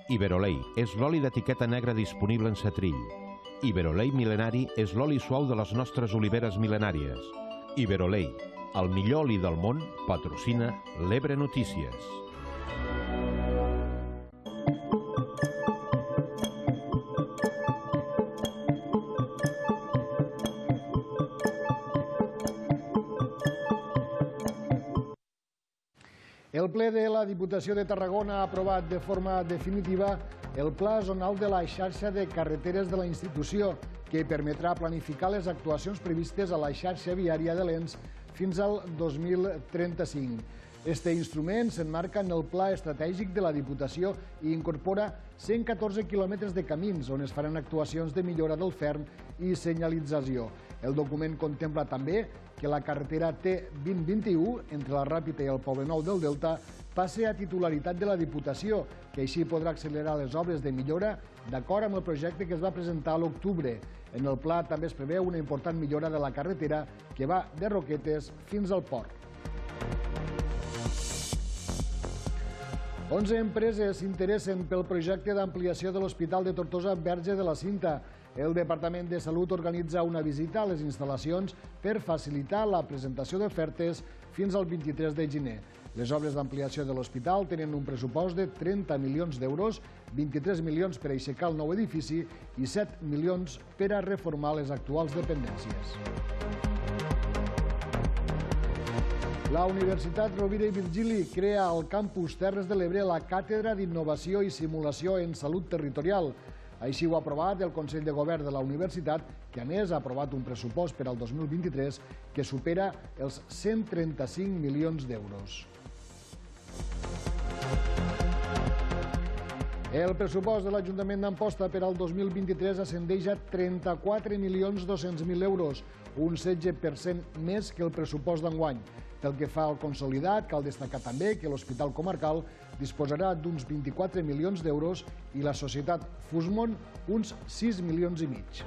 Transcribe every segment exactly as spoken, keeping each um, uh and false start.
Iberolei és l'oli d'etiqueta negra disponible en setrill. Iberolei mil·lenari és l'oli suau de les nostres oliveres mil·lenàries. Iberolei, el millor oli del món, patrocina l'Ebre Notícies. El ple de la Diputació de Tarragona ha aprovat de forma definitiva el pla zonal de la xarxa de carreteres de la institució, que permetrà planificar les actuacions previstes a la xarxa viària de l'Ens fins al dos mil trenta-cinc. Este instrument s'emmarca en el Pla Estratègic de la Diputació i incorpora cent catorze quilòmetres de camins on es faran actuacions de millora del ferm i senyalització. El document contempla també que la carretera T vint vint-i-u entre la Ràpita i el Poblenou del Delta passi a titularitat de la Diputació, que així podrà accelerar les obres de millora d'acord amb el projecte que es va presentar a l'octubre. En el pla també es preveu una important millora de la carretera que va de Roquetes fins al port. onze empreses s'interessen pel projecte d'ampliació de l'Hospital de Tortosa Verge de la Cinta. El Departament de Salut organitza una visita a les instal·lacions per facilitar la presentació d'ofertes fins al vint-i-tres de gener. Les obres d'ampliació de l'hospital tenen un pressupost de trenta milions d'euros, vint-i-tres milions per aixecar el nou edifici i set milions per a reformar les actuals dependències. La Universitat Rovira i Virgili crea al campus Terres de l'Ebre la Càtedra d'Innovació i Simulació en Salut Territorial. Així ho ha aprovat el Consell de Govern de la Universitat, que a més ha aprovat un pressupost per al dos mil vint-i-tres que supera els cent trenta-cinc milions d'euros. El pressupost de l'Ajuntament d'Amposta per al dos mil vint-i-tres ascendeix a trenta-quatre milions dos-cents mil euros, un setze per cent més que el pressupost d'enguany. Pel que fa al consolidat, cal destacar també que l'Hospital Comarcal disposarà d'uns vint-i-quatre milions d'euros i la societat Fusmon uns sis milions i mig.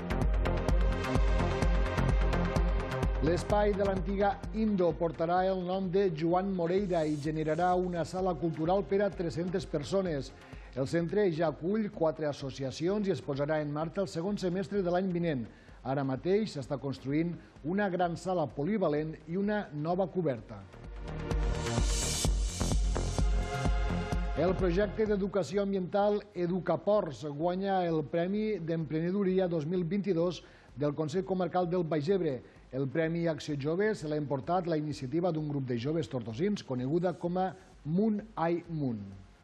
L'espai de l'antiga Indo portarà el nom de Joan Moreira i generarà una sala cultural per a tres-centes persones. El centre ja acull quatre associacions i es posarà en marxa el segon semestre de l'any vinent. Ara mateix s'està construint una gran sala polivalent i una nova coberta. El projecte d'educació ambiental Educaports guanya el Premi d'Emprenedoria dos mil vint-i-dos del Consell Comarcal del Baix Ebre. El Premi Acció Jove se l'ha emportat la iniciativa d'un grup de joves tortosins coneguda com a Munt Ai Munt.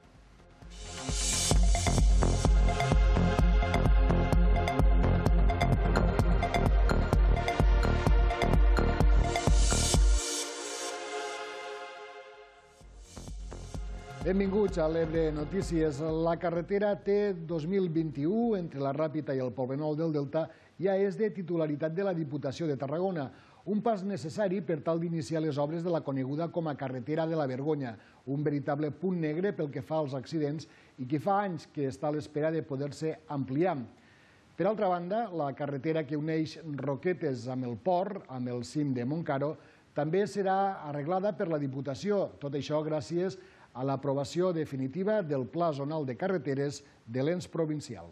Benvinguts a l'Ebre Notícies. La carretera T dos mil vint-i-u entre la Ràpita i el Poblenou del Delta ja és de titularitat de la Diputació de Tarragona, un pas necessari per tal d'iniciar les obres de la coneguda com a carretera de la Vergonya, un veritable punt negre pel que fa als accidents i que fa anys que està a l'espera de poder-se ampliar. Per altra banda, la carretera que uneix Roquetes amb el port, amb el cim de Montcaro, també serà arreglada per la Diputació, tot això gràcies a l'aprovació definitiva del Pla Zonal de Carreteres de l'Ens provincial.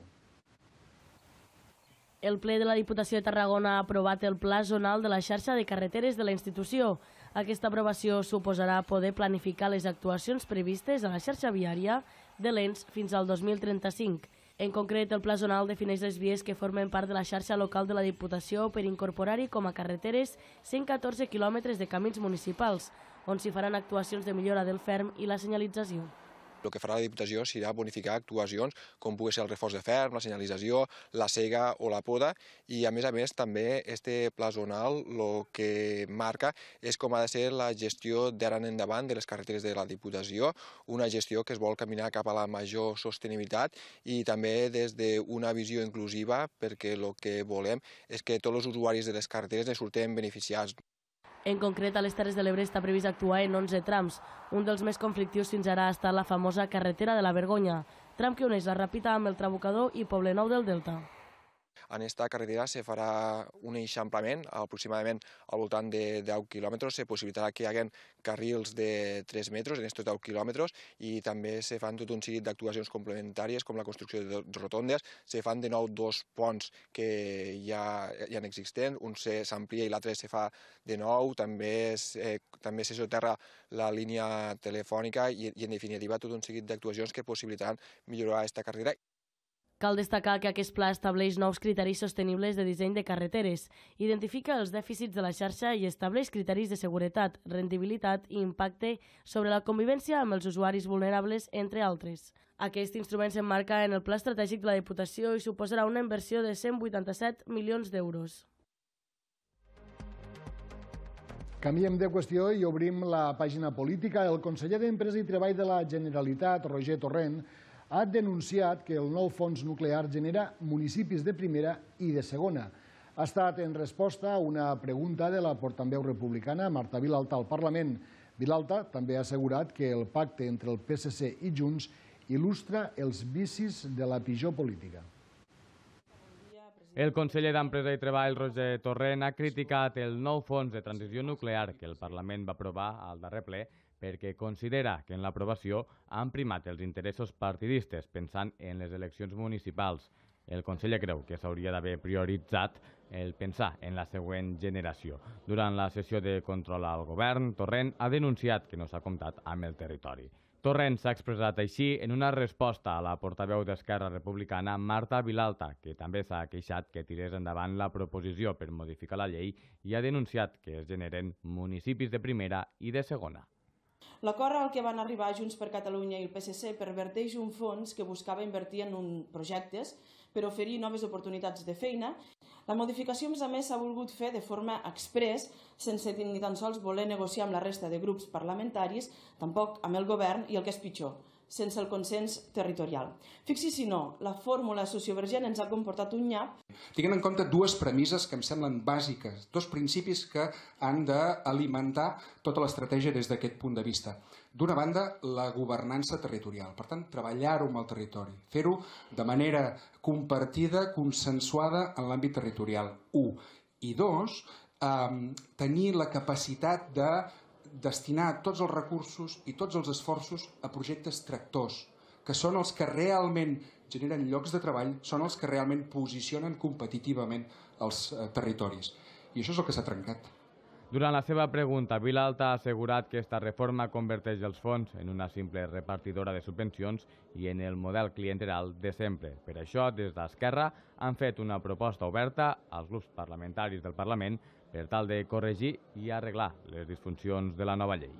El ple de la Diputació de Tarragona ha aprovat el Pla Zonal de la xarxa de carreteres de la institució. Aquesta aprovació suposarà poder planificar les actuacions previstes a la xarxa viària de l'Ens fins al dos mil trenta-cinc. En concret, el Pla Zonal defineix les vies que formen part de la xarxa local de la Diputació per incorporar-hi com a carreteres cent catorze quilòmetres de camins municipals, on s'hi faran actuacions de millora del ferm i la senyalització. El que farà la Diputació serà bonificar actuacions com pugui ser el reforç de ferm, la senyalització, la sega o la poda, i a més a més també este pla zonal el que marca és com ha de ser la gestió d'ara en endavant de les carreteres de la Diputació, una gestió que es vol caminar cap a la major sostenibilitat i també des d'una visió inclusiva, perquè el que volem és que tots els usuaris de les carreteres ne surten beneficiats. En concret, a les Terres de l'Ebre està previst actuar en onze trams. Un dels més conflictius fins ara ha estat la famosa carretera de la Vergonya, tram que uneix la Ràpita amb el Trabucador i Poblenou del Delta. En aquesta carretera se farà un eixamplament, aproximadament al voltant de deu quilòmetres, se possibilitarà que hi hagi carrils de tres metres en aquests deu quilòmetres i també se fan tot un seguit d'actuacions complementàries com la construcció de rotondes, se fan de nou dos ponts que ja hi ha existents, un s'amplia i l'altre se fa de nou, també també se soterra la línia telefònica i en definitiva tot un seguit d'actuacions que possibilitaran millorar aquesta carretera. Cal destacar que aquest pla estableix nous criteris sostenibles de disseny de carreteres, identifica els dèficits de la xarxa i estableix criteris de seguretat, rendibilitat i impacte sobre la convivència amb els usuaris vulnerables, entre altres. Aquest instrument s'emmarca en el Pla Estratègic de la Diputació i suposarà una inversió de cent vuitanta-set milions d'euros. Canviem de qüestió i obrim la pàgina política. El conseller d'Empresa i Treball de la Generalitat, Roger Torrent, ha denunciat que el nou fons nuclear genera municipis de primera i de segona. Ha estat en resposta a una pregunta de la portaveu republicana Marta Vilalta al Parlament. Vilalta també ha assegurat que el pacte entre el P S C i Junts il·lustra els vicis de la pitjor política. El conseller d'Empresa i Treball, Roger Torrent, ha criticat el nou fons de transició nuclear que el Parlament va aprovar al darrer ple perquè considera que en l'aprovació han primat els interessos partidistes pensant en les eleccions municipals. El conseller creu que s'hauria d'haver prioritzat el pensar en la següent generació. Durant la sessió de control al govern, Torrent ha denunciat que no s'ha comptat amb el territori. Torrent s'ha expressat així en una resposta a la portaveu d'Esquerra Republicana, Marta Vilalta, que també s'ha queixat que tirés endavant la proposició per modificar la llei i ha denunciat que es generen municipis de primera i de segona. L'acord al que van arribar Junts per Catalunya i el P S C perverteix un fons que buscava invertir en projectes per oferir noves oportunitats de feina. La modificació, a més a més, s'ha volgut fer de forma exprés, sense ni tan sols voler negociar amb la resta de grups parlamentaris, tampoc amb el govern i, el que és pitjor, sense el consens territorial. Fixi si no, la fórmula sociovergent ens ha comportat un nyap. Tinguent en compte dues premisses que em semblen bàsiques, dos principis que han d'alimentar tota l'estratègia des d'aquest punt de vista. D'una banda, la governança territorial, per tant, treballar-ho amb el territori, fer-ho de manera compartida, consensuada en l'àmbit territorial, u. I dos, eh, tenir la capacitat de destinar tots els recursos i tots els esforços a projectes tractors, que són els que realment generen llocs de treball, són els que realment posicionen competitivament els territoris. I això és el que s'ha trencat. Durant la seva pregunta, Vilalta ha assegurat que aquesta reforma converteix els fons en una simple repartidora de subvencions i en el model clienteral de sempre. Per això, des d'Esquerra, han fet una proposta oberta als grups parlamentaris del Parlament per tal de corregir i arreglar les disfuncions de la nova llei.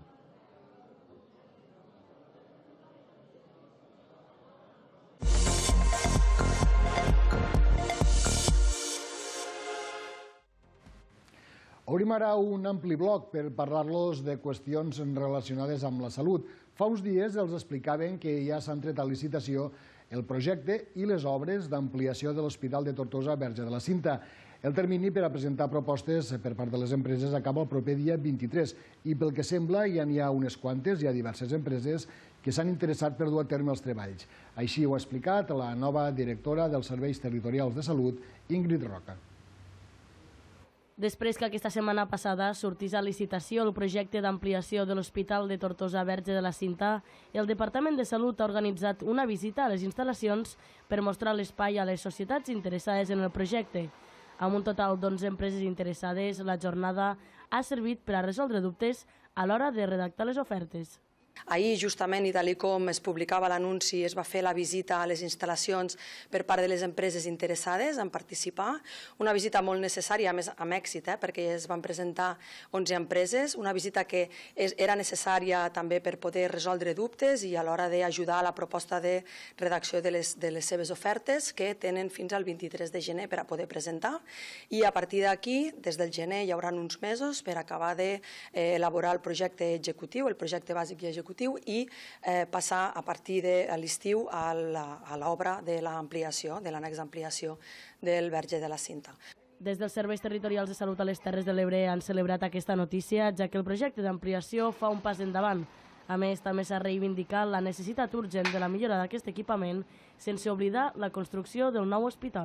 Obrim ara un ampli bloc per parlar-los de qüestions relacionades amb la salut. Fa uns dies els explicaven que ja s'han tret a licitació el projecte i les obres d'ampliació de l'Hospital de Tortosa Verge de la Cinta. El termini per a presentar propostes per part de les empreses acaba el proper dia vint-i-tres i pel que sembla ja n'hi ha unes quantes, hi ha diverses empreses que s'han interessat per dur a terme els treballs. Així ho ha explicat la nova directora dels Serveis Territorials de Salut, Ingrid Roca. Després que aquesta setmana passada sortís a licitació el projecte d'ampliació de l'Hospital de Tortosa Verge de la Cinta, el Departament de Salut ha organitzat una visita a les instal·lacions per mostrar l'espai a les societats interessades en el projecte. Amb un total d'onze empreses interessades, la jornada ha servit per a resoldre dubtes a l'hora de redactar les ofertes. Ahir, justament, i tal com es publicava l'anunci, es va fer la visita a les instal·lacions per part de les empreses interessades en participar. Una visita molt necessària, a més amb èxit, eh, perquè es van presentar onze empreses. Una visita que era necessària també per poder resoldre dubtes i a l'hora d'ajudar a la proposta de redacció de les, de les seves ofertes, que tenen fins al vint-i-tres de gener per a poder presentar. I a partir d'aquí, des del gener, hi haurà uns mesos per acabar d'elaborar el projecte executiu, el projecte bàsic i executiu, i eh, passar a partir de l'estiu a l'obra de l'ampliació, de l'annex d'ampliació del Verge de la Cinta. Des dels Serveis Territorials de Salut a les Terres de l'Ebre han celebrat aquesta notícia, ja que el projecte d'ampliació fa un pas endavant. A més, també s'ha reivindicat la necessitat urgent de la millora d'aquest equipament, sense oblidar la construcció del nou hospital.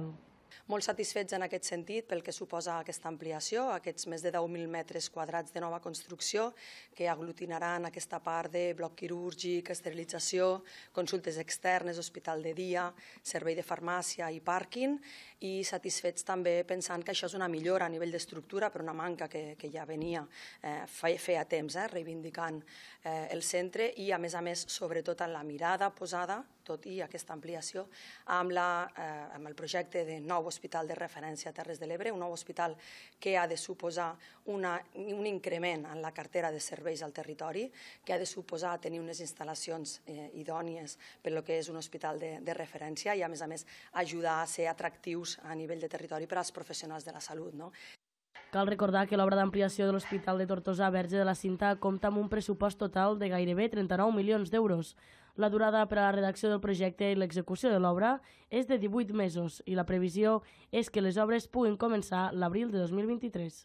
Molt satisfets en aquest sentit pel que suposa aquesta ampliació, aquests més de deu mil metres quadrats de nova construcció que aglutinaran aquesta part de bloc quirúrgic, esterilització, consultes externes, hospital de dia, servei de farmàcia i pàrquing, i satisfets també pensant que això és una millora a nivell d'estructura per una manca que, que ja venia eh, feia temps, eh, reivindicant eh, el centre i a més a més sobretot en la mirada posada, tot i aquesta ampliació, amb, la, eh, amb el projecte de nou hospital de referència a Terres de l'Ebre, un nou hospital que ha de suposar una, un increment en la cartera de serveis al territori, que ha de suposar tenir unes instal·lacions eh, idònies per lo que és un hospital de, de referència i a més a més ajudar a ser atractius a nivell de territori per als professionals de la salut, no? Cal recordar que l'obra d'ampliació de l'Hospital de Tortosa Verge de la Cinta compta amb un pressupost total de gairebé trenta-nou milions d'euros. La durada per a la redacció del projecte i l'execució de l'obra és de divuit mesos i la previsió és que les obres puguin començar l'abril de dos mil vint-i-tres.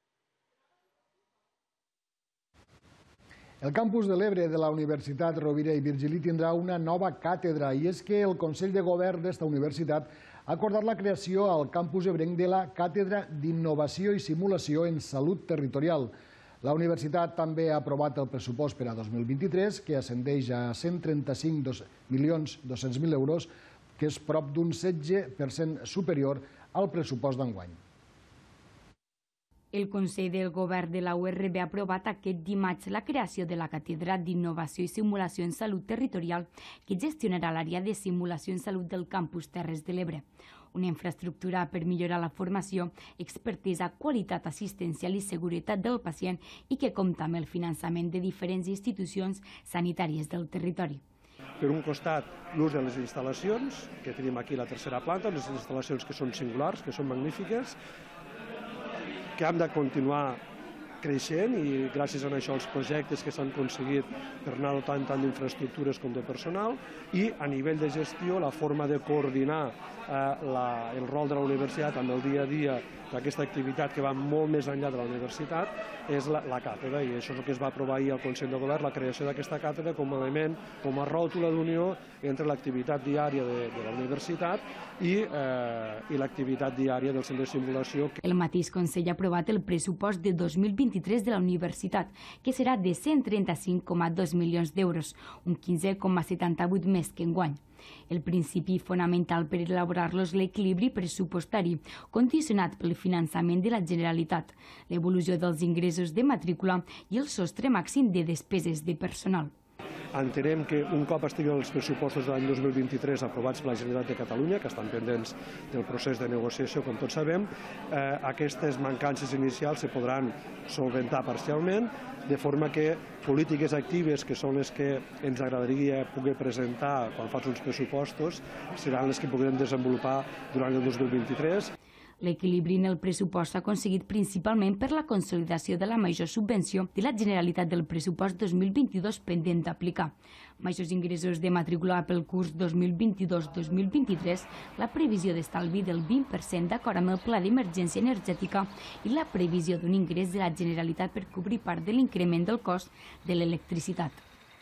El campus de l'Ebre de la Universitat Rovira i Virgili tindrà una nova càtedra i és que el Consell de Govern d'esta universitat ha acordat la creació al campus ebrenc de la Càtedra d'Innovació i Simulació en Salut Territorial. La universitat també ha aprovat el pressupost per a dos mil vint-i-tres, que ascendeix a cent trenta-cinc milions dos-cents mil euros, que és prop d'un setze per cent superior al pressupost d'enguany. El Consell del Govern de la U R B ha aprovat aquest dimarts la creació de la Càtedra d'Innovació i Simulació en Salut Territorial, que gestionarà l'àrea de simulació en salut del campus Terres de l'Ebre. Una infraestructura per millorar la formació, expertesa, qualitat assistencial i seguretat del pacient i que compta amb el finançament de diferents institucions sanitàries del territori. Per un costat, l'ús de les instal·lacions, que tenim aquí a la tercera planta, les instal·lacions que són singulars, que són magnífiques, que hem de continuar creixent i gràcies a això els projectes que s'han aconseguit per anar dotant tant d'infraestructures com de personal i a nivell de gestió la forma de coordinar eh, la, el rol de la universitat amb el dia a dia d'aquesta activitat que va molt més enllà de la universitat és la, la càtedra i això és el que es va aprovar ahir al Consell de Govern, la creació d'aquesta càtedra com a element, com a ròtula d'unió entre l'activitat diària de, de la universitat i, eh, i l'activitat diària del centre de simulació. El mateix Consell ha aprovat el pressupost de dos mil vint-i-tres de la universitat, que serà de cent trenta-cinc coma dos milions d'euros, un quinze coma setanta-vuit més que enguany. El principi fonamental per elaborar-lo és l'equilibri pressupostari, condicionat pel finançament de la Generalitat, l'evolució dels ingressos de matrícula i el sostre màxim de despeses de personal. Entenem que un cop estiguin els pressupostos de l'any dos mil vint-i-tres aprovats per la Generalitat de Catalunya, que estan pendents del procés de negociació, com tots sabem, eh, aquestes mancances inicials se podran solventar parcialment, de forma que polítiques actives, que són les que ens agradaria poder presentar quan fas uns pressupostos, seran les que podrem desenvolupar durant el dos mil vint-i-tres. L'equilibri en el pressupost s'ha aconseguit principalment per la consolidació de la major subvenció de la Generalitat del pressupost dos mil vint-i-dos pendent d'aplicar. Majors ingressos de matrícula pel curs dos mil vint-i-dos dos mil vint-i-tres, la previsió d'estalvi del vint per cent d'acord amb el Pla d'Emergència Energètica i la previsió d'un ingrés de la Generalitat per cobrir part de l'increment del cost de l'electricitat.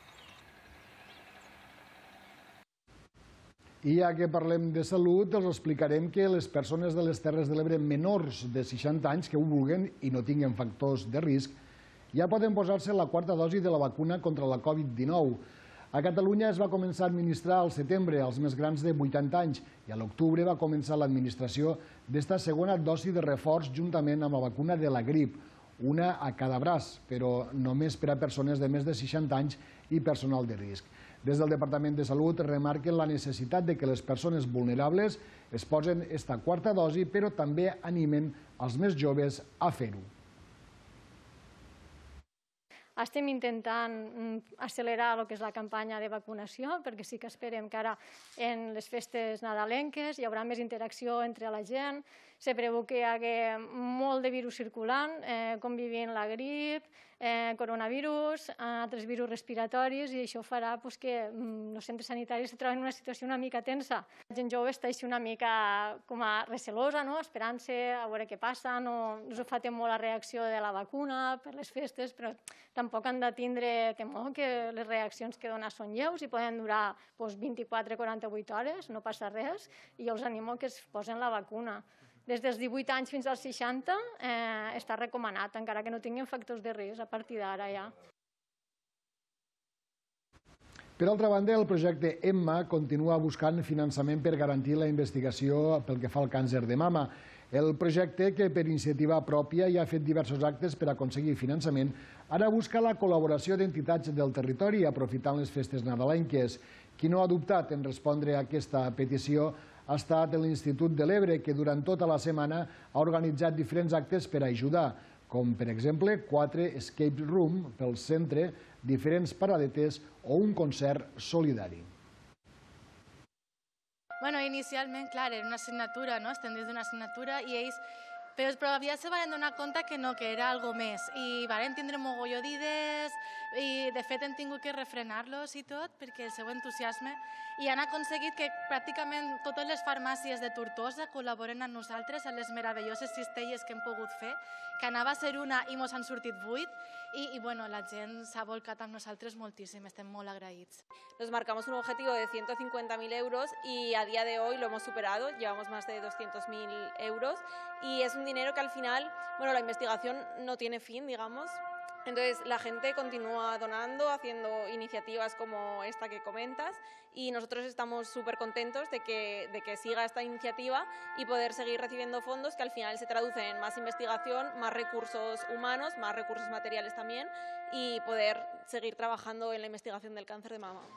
I ja que parlem de salut, els explicarem que les persones de les Terres de l'Ebre menors de seixanta anys que ho vulguen i no tinguin factors de risc ja poden posar-se la quarta dosi de la vacuna contra la Covid dinou. A Catalunya es va començar a administrar al setembre als més grans de vuitanta anys i a l'octubre va començar l'administració d'esta segona dosi de reforç juntament amb la vacuna de la grip, una a cada braç, però només per a persones de més de seixanta anys i personal de risc. Des del Departament de Salut remarquen la necessitat de que les persones vulnerables es posen esta quarta dosi, però també animen els més joves a fer-ho. Estem intentant accelerar el que és la campanya de vacunació, perquè sí que esperem que ara en les festes nadalenques hi haurà més interacció entre la gent se preveu que hi hagi molt de virus circulant, convivint la grip, coronavirus, altres virus respiratoris, i això farà que els centres sanitaris es troben en una situació una mica tensa. La gent jove està així una mica com a recelosa, esperant-se a veure què passa, no us fa temor la reacció de la vacuna per les festes, però tampoc han de tindre temor que les reaccions que dona són lleus i poden durar vint-i-quatre a quaranta-vuit hores, no passa res, i jo els animo que es posen la vacuna. Des dels divuit anys fins als seixanta està recomanat, encara que no tinguin factors de risc a partir d'ara ja. Per altra banda, el projecte EMMA continua buscant finançament per garantir la investigació pel que fa al càncer de mama. El projecte, que per iniciativa pròpia ja ha fet diversos actes per aconseguir finançament, ara busca la col·laboració d'entitats del territori aprofitant les festes nadalenques. Qui no ha dubtat en respondre a aquesta petició ha estat l'Institut de l'Ebre, que durant tota la setmana ha organitzat diferents actes per ajudar, com per exemple quatre escape room pel centre, diferents paradetes o un concert solidari. Bueno, inicialment, clar, era una assignatura, no? Estem dins d'una assignatura i ells... Però aviat se van donar compte que no, que era algo més. I van tindre mogolló d'idees i, de fet, hem tingut que refrenar-los i tot perquè el seu entusiasme. I han aconseguit que pràcticament totes les farmàcies de Tortosa col·laboren amb nosaltres en les meravelloses cistelles que hem pogut fer, que anava a ser una i mos han sortit vuit. Y bueno, la gent s'ha volcat amb nosaltres moltíssim, estem molt agraïts. Nos marcamos un objetivo de ciento cincuenta mil euros y a día de hoy lo hemos superado, llevamos más de doscientos mil euros y es un dinero que al final, bueno, la investigación no tiene fin, digamos. Entonces la gente continúa donando, haciendo iniciativas como esta que comentas y nosotros estamos súper contentos de que, de que siga esta iniciativa y poder seguir recibiendo fondos que al final se traducen en más investigación, más recursos humanos, más recursos materiales también y poder seguir trabajando en la investigación del cáncer de mama.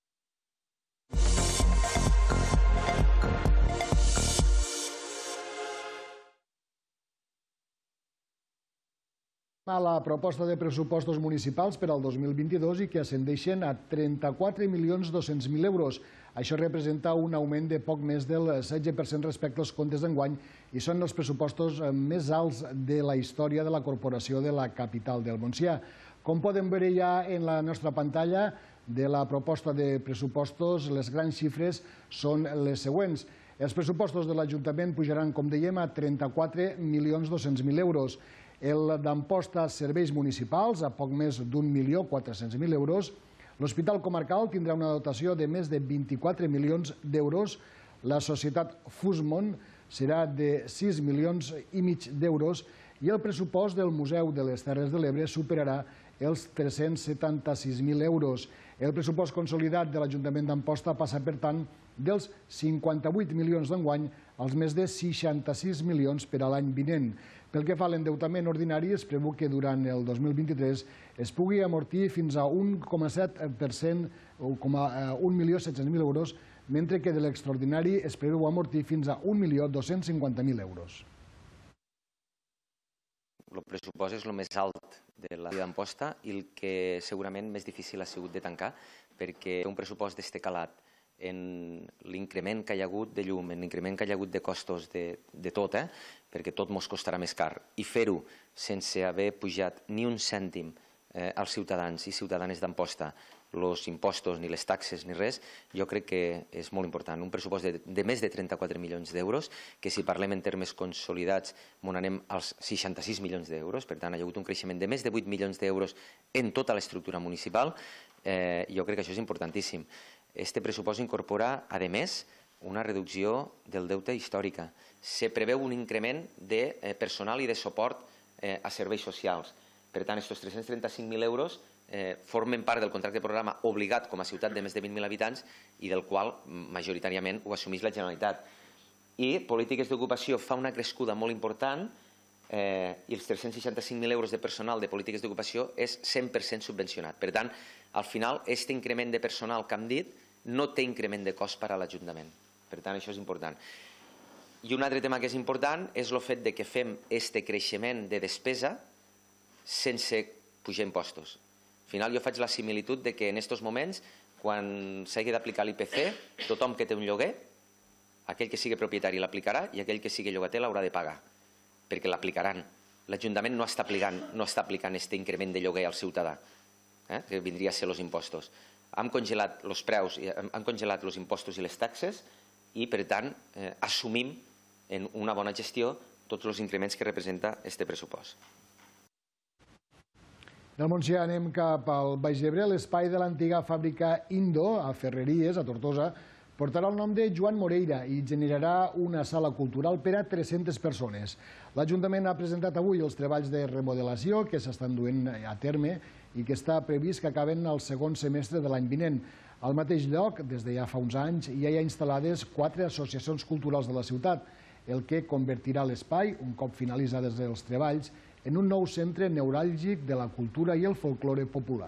A la proposta de pressupostos municipals per al dos mil vint-i-dos i que ascendeixen a trenta-quatre milions dos-cents mil euros. Això representa un augment de poc més del setze per cent respecte als comptes d'enguany i són els pressupostos més alts de la història de la corporació de la capital del Montsià. Com podem veure ja en la nostra pantalla de la proposta de pressupostos, les grans xifres són les següents. Els pressupostos de l'Ajuntament pujaran, com dèiem, a trenta-quatre milions dos-cents mil euros. El d'Amposta Serveis Municipals, a poc més d'un milió quatre-cents mil euros. L'Hospital Comarcal tindrà una dotació de més de vint-i-quatre milions d'euros. La societat Fusmon serà de sis milions i mig d'euros i el pressupost del Museu de les Terres de l'Ebre superarà els tres-cents setanta-sis mil euros. El pressupost consolidat de l'Ajuntament d'Amposta passa, per tant, dels cinquanta-vuit milions d'enguany als més de seixanta-sis milions per a l'any vinent. Pel que fa a l'endeutament ordinari, es preveu que durant el dos mil vint-i-tres es pugui amortir fins a un coma set per cent o un milió set-cents mil euros, mentre que de l'extraordinari es preveu amortir fins a un milió dos-cents cinquanta mil euros. El pressupost és el més alt de la vida d'Amposta i el que segurament més difícil ha sigut de tancar, perquè un pressupost d'este calat en l'increment que hi ha hagut de llum, en l'increment que hi ha hagut de costos de tot, perquè tot ens costarà més car, i fer-ho sense haver pujat ni un cèntim als ciutadans i ciutadanes d'Amposta, els impostos, ni les taxes, ni res, jo crec que és molt important. Un pressupost de més de trenta-quatre milions d'euros, que si parlem en termes consolidats, m'on anem als seixanta-sis milions d'euros, per tant, hi ha hagut un creixement de més de vuit milions d'euros en tota l'estructura municipal, jo crec que això és importantíssim. Este pressupost incorpora, a més, una reducció del deute històrica. Se preveu un increment de personal i de suport a serveis socials. Per tant, aquests tres-cents trenta-cinc mil euros formen part del contracte de programa obligat com a ciutat de més de vint mil habitants i del qual majoritàriament ho assumeix la Generalitat. I polítiques d'ocupació fa una crescuda molt important i els tres-cents seixanta-cinc mil euros de personal de polítiques d'ocupació és cent per cent subvencionat. Per tant, al final, aquest increment de personal que hem dit no té increment de cost per a l'Ajuntament. Per tant, això és important. I un altre tema que és important és el fet que fem aquest creixement de despesa sense pujar impostos. Al final, jo faig la similitud que en aquests moments, quan s'hagi d'aplicar l'I P C, tothom que té un lloguer Aquell que sigui propietari l'aplicarà i aquell que sigui llogater l'haurà de pagar, perquè l'aplicaran. L'Ajuntament no està aplicant no està aplicant aquest increment de lloguer al ciutadà, que vindria a ser els impostos. Hem congelat els preus, hem congelat els impostos i les taxes i, per tant, assumim en una bona gestió tots els increments que representa aquest pressupost. Del Montsià anem cap al Baix Ebre. L'espai de l'antiga fàbrica Indo, a Ferreries, a Tortosa, portarà el nom de Joan Moreira i generarà una sala cultural per a tres-centes persones. L'Ajuntament ha presentat avui els treballs de remodelació que s'estan duent a terme i que està previst que acaben al segon semestre de l'any vinent. Al mateix lloc, des de ja fa uns anys, ja hi ha instal·lades quatre associacions culturals de la ciutat, el que convertirà l'espai, un cop finalitzades els treballs, en un nou centre neuràlgic de la cultura i el folklore popular.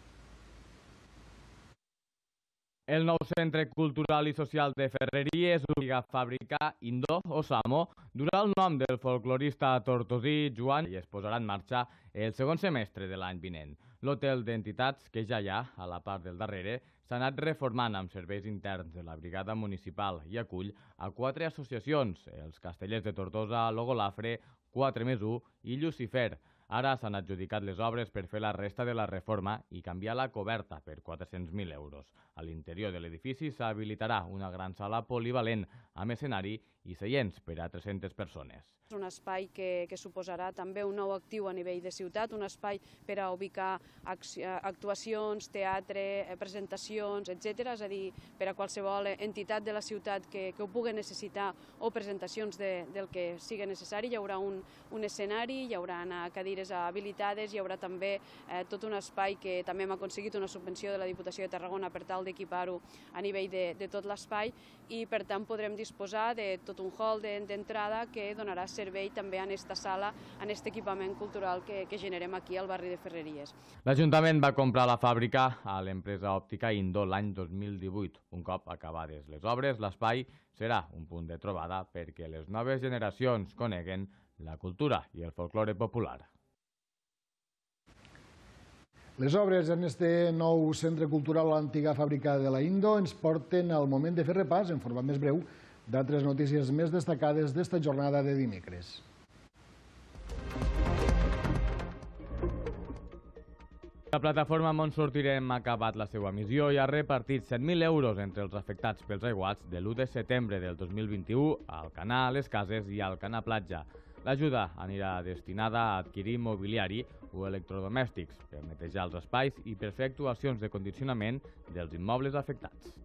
El nou Centre Cultural i Social de Ferreries, l'antiga fàbrica Indo o Samo, durà el nom del folclorista tortosí Joan i es posarà en marxa el segon semestre de l'any vinent. L'hotel d'entitats, que ja hi ha a la part del darrere, s'ha anat reformant amb serveis interns de la brigada municipal i acull a quatre associacions, els Castellers de Tortosa, Logolafre, quatre més u i Lucifer. Ara s'han adjudicat les obres per fer la resta de la reforma i canviar la coberta per quatre-cents mil euros. A l'interior de l'edifici s'habilitarà una gran sala polivalent amb escenari i seients per a tres-centes persones. És un espai que, que suposarà també un nou actiu a nivell de ciutat, un espai per a ubicar actuacions, teatre, presentacions, etcètera. És a dir, per a qualsevol entitat de la ciutat que, que ho pugui necessitar o presentacions de, del que sigui necessari. Hi haurà un, un escenari, hi haurà cadires habilitades, hi haurà també eh, tot un espai que també hem aconseguit una subvenció de la Diputació de Tarragona per tal d'equipar-ho a nivell de, de tot l'espai i per tant podrem disposar de tot un hall d'entrada que donarà servei també en aquesta sala, en aquest equipament cultural que, que generem aquí al barri de Ferreries. L'Ajuntament va comprar la fàbrica a l'empresa òptica Indo l'any dos mil divuit. Un cop acabades les obres, l'espai serà un punt de trobada perquè les noves generacions coneguen la cultura i el folklore popular. Les obres en este nou centre cultural a l'antiga fàbrica de la Indo ens porten al moment de fer repàs, en format més breu, d'altres notícies més destacades d'esta jornada de dimecres. La plataforma Montsortirem ha acabat la seva missió i ha repartit set mil euros entre els afectats pels aiguats de l'u de setembre del dos mil vint-i-u al Canà, a les Cases i al Canà Platja. L'ajuda anirà destinada a adquirir mobiliari o electrodomèstics per netejar els espais i per fer actuacions de condicionament dels immobles afectats.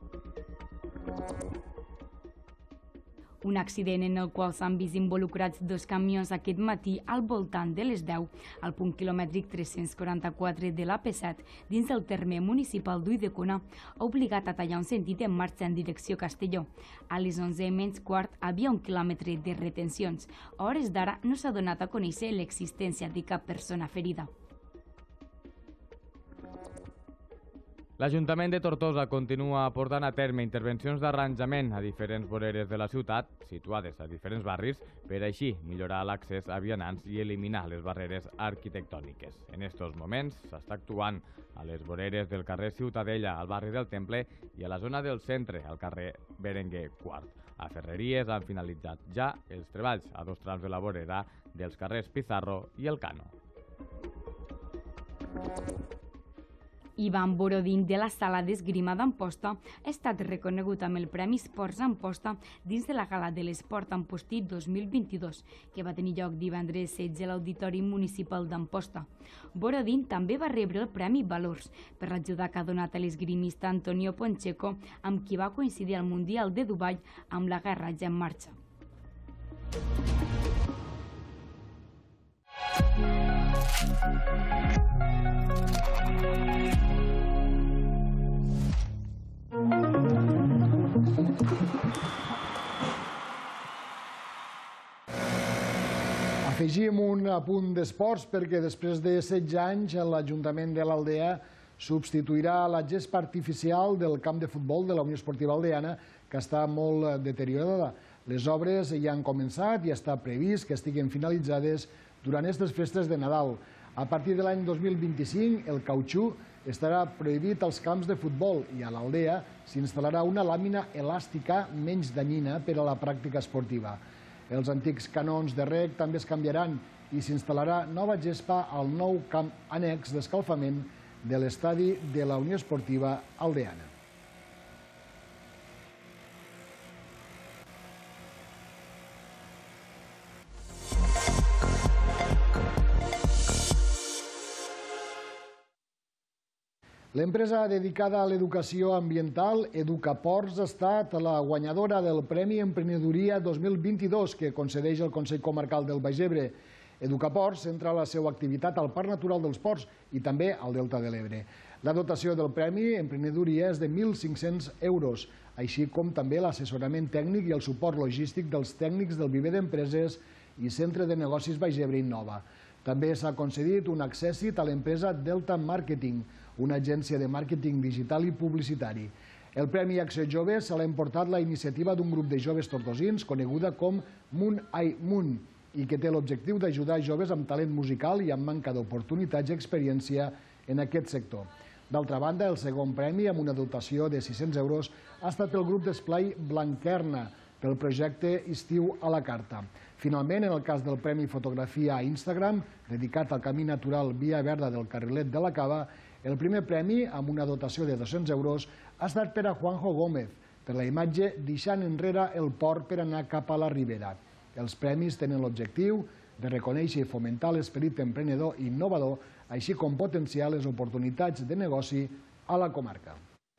Un accident en el qual s'han vist involucrats dos camions aquest matí al voltant de les deu al punt quilomètric tres-cents quaranta-quatre de l'A P set dins del terme municipal d'Ulldecona ha obligat a tallar un sentit en marxa en direcció Castelló. A les onze menys quart havia un quilòmetre de retencions. A hores d'ara no s'ha donat a conèixer l'existència de cap persona ferida. L'Ajuntament de Tortosa continua portant a terme intervencions d'arranjament a diferents voreres de la ciutat, situades a diferents barris, per així millorar l'accés a vianants i eliminar les barreres arquitectòniques. En estos moments s'està actuant a les voreres del carrer Ciutadella, al barri del Temple, i a la zona del centre, al carrer Berenguer quart. A Ferreries han finalitzat ja els treballs a dos trams de la vorera dels carrers Pizarro i Elcano. Ivan Borodín, de la Sala d'Esgrima d'Amposta, ha estat reconegut amb el Premi Esports Amposta dins de la Gala de l'Esport Ampostí dos mil vint-i-dos, que va tenir lloc divendres setze a l'Auditori Municipal d'Amposta. Borodín també va rebre el Premi Valors per l'ajuda que ha donat a l'esgrimista Antonio Poncheco, amb qui va coincidir al Mundial de Dubai amb la guerra ja en marxa. Afegim un apunt d'esports perquè després de setze anys l'Ajuntament de l'Aldea substituirà la gespa artificial del camp de futbol de la Unió Esportiva Aldeana, que està molt deteriorada. Les obres ja han començat i està previst que estiguin finalitzades durant aquestes festes de Nadal. A partir de l'any dos mil vint-i-cinc, el cautxú estarà prohibit als camps de futbol i a l'aldea s'instal·larà una làmina elàstica menys danyina per a la pràctica esportiva. Els antics canons de reg també es canviaran i s'instal·larà nova gespa al nou camp annex d'escalfament de l'estadi de la Unió Esportiva Aldeana. L'empresa dedicada a l'educació ambiental Educaports ha estat la guanyadora del Premi Emprenedoria dos mil vint-i-dos que concedeix el Consell Comarcal del Baix Ebre. Educaports centra la seva activitat al Parc Natural dels Ports i també al Delta de l'Ebre. La dotació del Premi Emprenedoria és de mil cinc-cents euros, així com també l'assessorament tècnic i el suport logístic dels tècnics del Viver d'Empreses i Centre de Negocis Baix Ebre Innova. També s'ha concedit un accèssit a l'empresa Delta Marketing, una agència de màrqueting digital i publicitari. El Premi Acció Jove se l'ha emportat la iniciativa d'un grup de joves tortosins coneguda com Moon Ai Moon i que té l'objectiu d'ajudar joves amb talent musical i amb manca d'oportunitats i experiència en aquest sector. D'altra banda, el segon premi, amb una dotació de sis-cents euros, ha estat pel grup d'esplai Blanquerna, pel projecte Estiu a la Carta. Finalment, en el cas del Premi Fotografia a Instagram, dedicat al camí natural Via Verda del Carrilet de la Cava, el primer premi, amb una dotació de dos-cents euros, ha estat per a Juanjo Gómez, per la imatge Deixant enrere el port per anar cap a la Ribera. Els premis tenen l'objectiu de reconèixer i fomentar l'esperit emprenedor i innovador, així com potenciar les oportunitats de negoci a la comarca.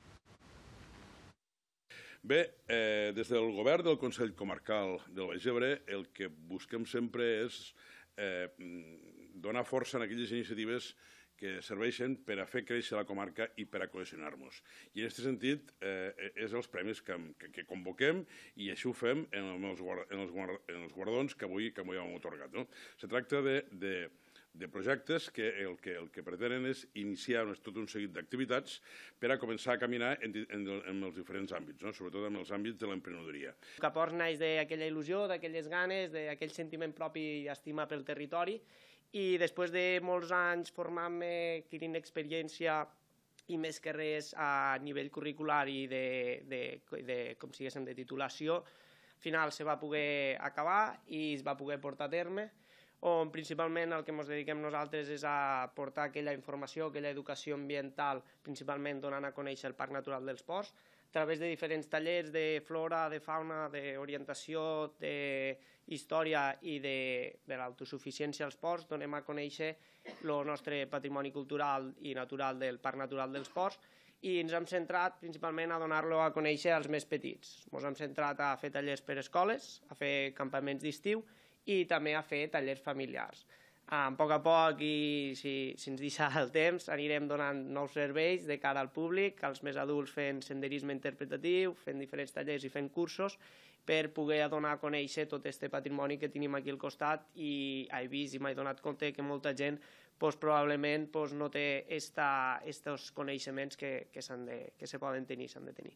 Bé, eh, des del govern del Consell Comarcal del Baix Ebre el que busquem sempre és eh, donar força en aquelles iniciatives que serveixen per a fer créixer la comarca i per a cohesionar-nos. I en aquest sentit eh, és els premis que, que, que convoquem i així ho fem en els, en els, en els guardons que avui, que avui hem otorgat. No? Se tracta de, de, de projectes que el, que el que pretenen és iniciar tot un seguit d'activitats per a començar a caminar en, en, en els diferents àmbits, no? Sobretot en els àmbits de l'emprenedoria. Educaports naix d'aquella il·lusió, d'aquelles ganes, d'aquell sentiment propi i estima pel territori, i després de molts anys formant-me, adquirint experiència i més que res a nivell curricular i de, de, de, com si diguéssim, de titulació, al final se va poder acabar i es va poder portar a terme, on principalment el que ens dediquem nosaltres és a portar aquella informació, aquella educació ambiental, principalment donant a conèixer el Parc Natural dels Ports, a través de diferents tallers de flora, de fauna, d'orientació, de història i de, de l'autosuficiència als ports, donem a conèixer el nostre patrimoni cultural i natural del Parc Natural dels Ports i ens hem centrat principalment a donar-lo a conèixer als més petits. Ens hem centrat a fer tallers per escoles, a fer campaments d'estiu i també a fer tallers familiars. A poc a poc, i si, si ens deixa el temps, anirem donant nous serveis de cara al públic, als més adults fent senderisme interpretatiu, fent diferents tallers i fent cursos, per poder donar a conèixer tot aquest patrimoni que tenim aquí al costat i he vist i m'he donat compte que molta gent pues, probablement pues, no té aquests coneixements que, que, de, que se poden tenir, s'han de tenir.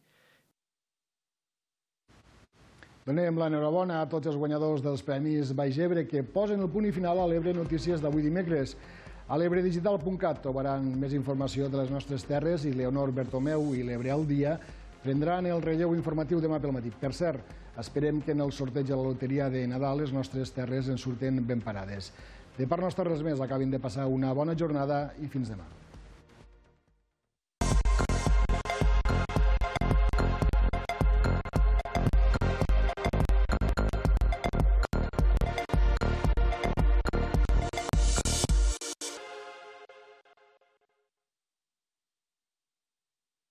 Donem l'enhorabona a tots els guanyadors dels Premis Baix Ebre que posen el punt i final a l'Ebre Notícies d'avui dimecres. A l'ebredigital punt cat trobaran més informació de les nostres terres i Leonor Bertomeu i l'Ebre al dia prendran el relleu informatiu demà pel matí. Per cert, esperem que en el sorteig de la loteria de Nadal les nostres terres en surten ben parades. De part nostra res més, acabin de passar una bona jornada i fins demà.